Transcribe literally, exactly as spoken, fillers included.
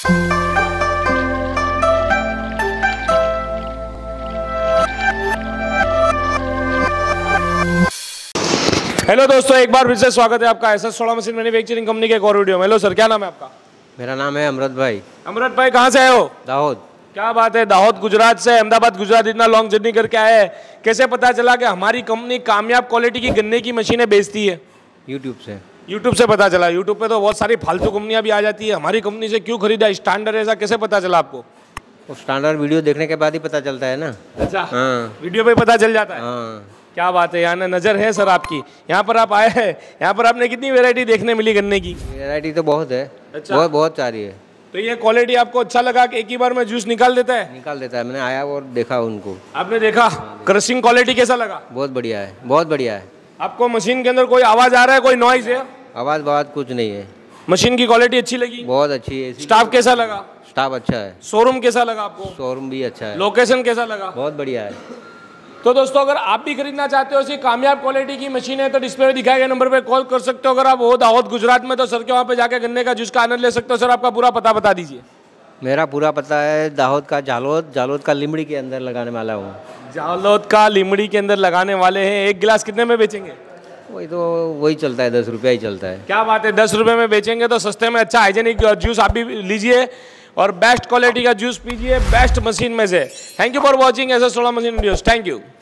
Hello दोस्तों, एक बार फिर से स्वागत है आपका एस एस सोलह मशीन मैन्युफैक्चरिंग कंपनी के एक और वीडियो में। हेलो सर, क्या नाम है आपका? मेरा नाम है अमृत भाई। अमृत भाई, कहाँ से आए हो? दाहोद। क्या बात है, दाहोद गुजरात से अहमदाबाद गुजरात इतना लॉन्ग जर्नी करके आए हैं। कैसे पता चला कि हमारी कंपनी कामयाब क्वालिटी की गन्ने की मशीनें बेचती है? यूट्यूब से। यूट्यूब से पता चला। यूट्यूब पे तो बहुत सारी फालतू कंपनियां भी आ जाती है, हमारी कंपनी से क्यों खरीदा? स्टैंडर्ड ऐसा कैसे पता चला आपको? वो स्टैंडर्ड वीडियो देखने के बाद ही पता चलता है ना। अच्छा, हाँ। वीडियो पे पता चल जाता है। हाँ। क्या बात है, यहाँ नज़र है सर आपकी। यहाँ पर आप आए हैं, यहाँ पर आपने कितनी वैरायटी देखने मिली गन्ने की? वैरायटी तो बहुत है। अच्छा। बहुत बहुत सारी है। तो ये क्वालिटी आपको अच्छा लगा कि एक ही बार में जूस निकाल देता है? निकाल देता है। मैंने आया और देखा उनको। आपने देखा क्रशिंग क्वालिटी कैसा लगा? बहुत बढ़िया है, बहुत बढ़िया है। आपको मशीन के अंदर कोई आवाज़ आ रहा है, कोई नॉइज है? आवाज़ बात कुछ नहीं है। मशीन की क्वालिटी अच्छी लगी? बहुत अच्छी है। स्टाफ कैसा लगा? स्टाफ अच्छा है। शोरूम कैसा लगा आपको? शोरूम भी अच्छा है। लोकेशन कैसा लगा? बहुत बढ़िया है। तो दोस्तों, अगर आप भी खरीदना चाहते हो ऐसी कामयाब क्वालिटी की मशीन है तो डिस्प्ले में दिखाए गए नंबर पे कॉल कर सकते हो। अगर आप हो दाहोद गुजरात में तो सर के वहाँ पे जाके गन्ने का जूस का आनंद ले सकते हो। सर, आपका पूरा पता बता दीजिए। मेरा पूरा पता है दाहोद का जालोद, जालोद का लिमड़ी के अंदर लगाने वाला हूँ। जालोद का लिमड़ी के अंदर लगाने वाले हैं। एक गिलास कितने में बेचेंगे? वही तो वही चलता है, दस रुपया ही चलता है। क्या बात है, दस रुपये में बेचेंगे तो सस्ते में अच्छा हाइजेनिक जूस आप भी लीजिए और बेस्ट क्वालिटी का जूस पीजिए बेस्ट मशीन में से। Thank you for watching S S सोलह मशीन वीडियोस। Thank you.